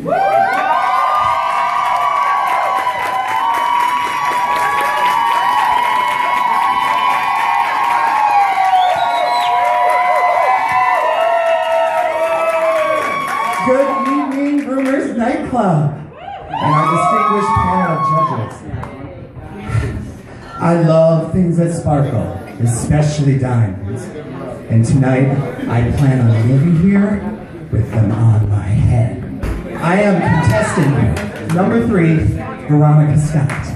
Good evening, Rumors Nightclub, and our distinguished panel of judges. I love things that sparkle, especially diamonds. And tonight, I plan on living here with them on my head. I am contestant number 3, Veronica Scott.